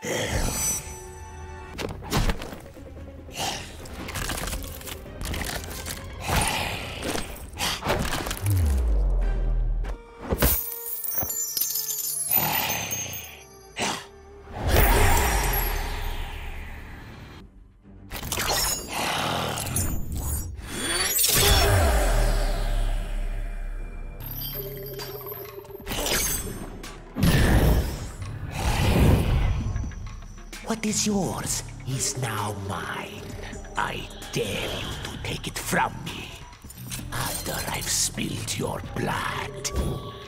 What is yours is now mine. I dare you to take it from me after I've spilled your blood.